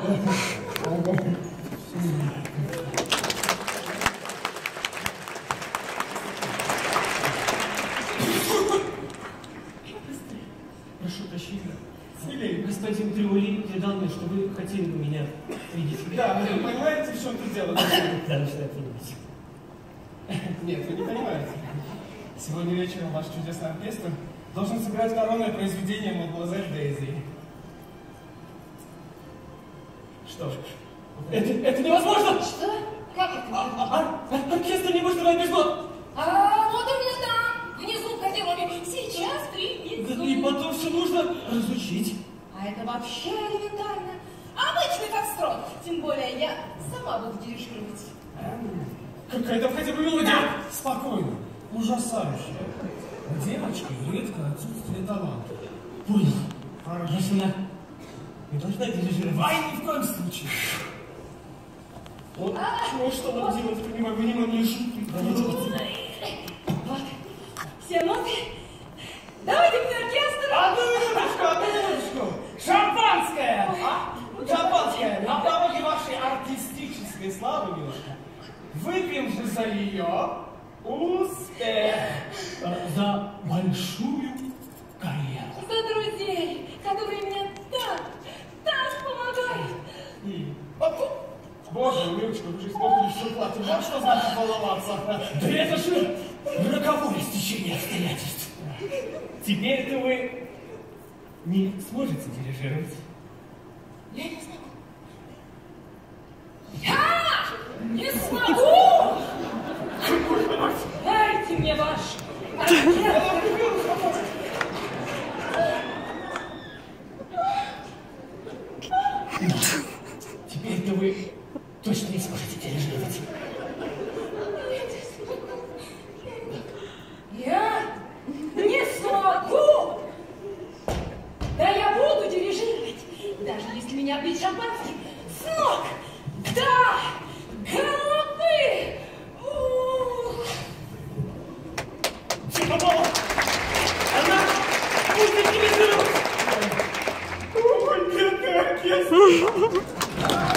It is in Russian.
Прошу прощения. Господин Триули передал мне, что вы хотели бы меня видеть. Да, вы понимаете, в чем тут дело? Да, начинаю понимать. Нет, вы не понимаете. Сегодня вечером ваш чудесный оркестр должен сыграть коронное произведение «Мадемуазель Дейзи». Что ж, это невозможно! Что? Как это? Оркестр не может играть без нот! Вот у меня там, внизу в гардеробе. Сейчас принесу. И потом все нужно разучить. А это вообще элементарно. Обычный фокстрот. Тем более я сама буду дирижировать. Какая-то хотя бы мелодия. Спокойно. Ужасающе. У девочки редко отсутствие таланта. Понял. Хорошо. Если она не должна дирижировать. Ай, ни в коем случае. Вот чего, что вам делать, не могу, не могу, шутки. Вот. Все ноты. Давайте мне оркестр. Одну минуточку. Шампанское. Шампанское. На память вашей артистической славы, милочка. Выпьем же за ее успех. За большую карьеру. За друзей, которые мне так помогают. Боже, милочка, вы же испортили всю платье. Вот что значит волноваться. Да это же роковое стечение обстоятельств. Теперь-то вы не сможете дирижировать. Я не смогу. Я не смогу! Дайте мне ваш оркестр. Теперь-то вы точно не сможете дирижировать. Я не смогу! Да я буду дирижировать, даже если меня бить шампанским с ног до головы! Все попало! Она будет дирижировать! Ой, бедный оркестр!